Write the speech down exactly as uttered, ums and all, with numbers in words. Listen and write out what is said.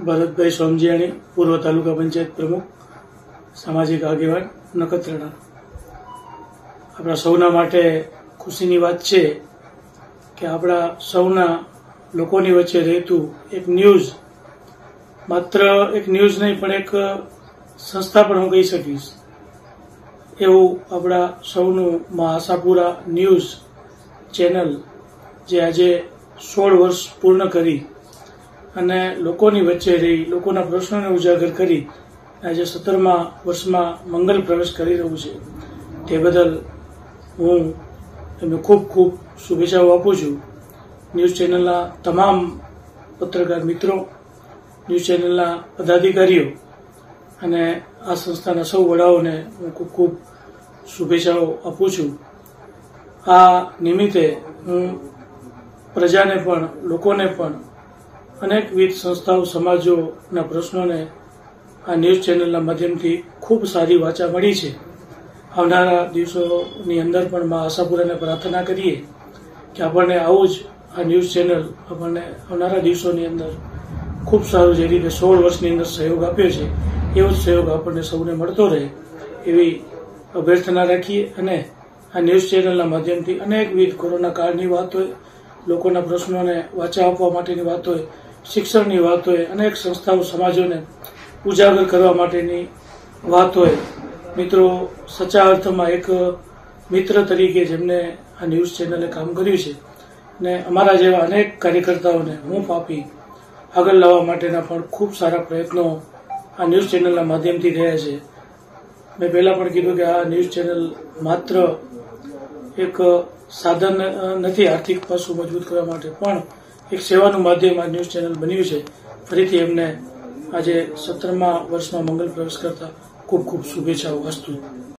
ભરતભાઈ સોમજીયાણી, પૂર્વ તાલુકા પંચાયત પ્રમુખ, સામાજિક આગેવાન, નખત્રાણા। આપણા સૌના માટે ખુશીની વાત છે કે આપણા સૌના લોકોની વચ્ચે રહેતું એક ન્યૂઝ, માત્ર એક ન્યૂઝ નહીં પણ એક સંસ્થા પણ હું કહી શકીશ, એવું આપણા સૌનું મા આશાપુરા ન્યૂઝ ચેનલ, જે આજે સોળ વર્ષ પૂર્ણ કરી અને લોકોની વચ્ચે રહી, લોકોના પ્રશ્નોને ઉજાગર કરી આજે સત્તરમા વર્ષમાં મંગલ પ્રવેશ કરી રહ્યું છે, તે બદલ હું એમને ખૂબ ખૂબ શુભેચ્છાઓ આપું છું। ન્યૂઝ ચેનલના તમામ પત્રકાર મિત્રો, ન્યૂઝ ચેનલના પદાધિકારીઓ અને આ સંસ્થાના સૌ વડાઓને હું ખૂબ ખૂબ શુભેચ્છાઓ આપું છું। આ નિમિત્તે હું પ્રજાને પણ, લોકોને પણ અનેકવિધ સંસ્થાઓ, સમાજોના પ્રશ્નોને આ ન્યૂઝ ચેનલના માધ્યમથી ખૂબ સારી વાચા મળી છે। આવનારા દિવસોની અંદર પણ મા આશાપુરાને પ્રાર્થના કરીએ કે આપણને આવું જ આ ન્યૂઝ ચેનલ આપણને આવનારા દિવસોની અંદર ખૂબ સારું, જે રીતે સોળ વર્ષની અંદર સહયોગ આપ્યો છે એવો જ સહયોગ આપણને સૌને મળતો રહે એવી અભ્યર્થના રાખીએ। અને આ ન્યૂઝ ચેનલના માધ્યમથી અનેકવિધ કોરોના કાળની વાત હોય, લોકોના પ્રશ્નોને વાચા આપવા માટેની વાત હોય, શિક્ષણની વાત હોય, અનેક સંસ્થાઓ, સમાજોને ઉજાગર કરવા માટેની વાત હોય, મિત્રો સચ્ચા અર્થમાં એક મિત્ર તરીકે જેમને આ ન્યૂઝ ચેનલે કામ કર્યું છે ને અમારા જેવા અનેક કાર્યકર્તાઓને હું આપી આગળ લાવવા માટેના પણ ખૂબ સારા પ્રયત્નો આ ન્યૂઝ ચેનલના માધ્યમથી રહ્યા છે। મેં પહેલાં પણ કીધું કે આ ન્યૂઝ ચેનલ માત્ર એક સાધન નથી આર્થિક પાસું મજબૂત કરવા માટે, પણ એક સેવાનું માધ્યમ આ ન્યૂઝ ચેનલ બન્યું છે। ફરીથી એમને આજે સત્તરમા વર્ષમાં મંગલ પ્રવેશ કરતા ખૂબ ખૂબ શુભેચ્છાઓ। અસ્તુ।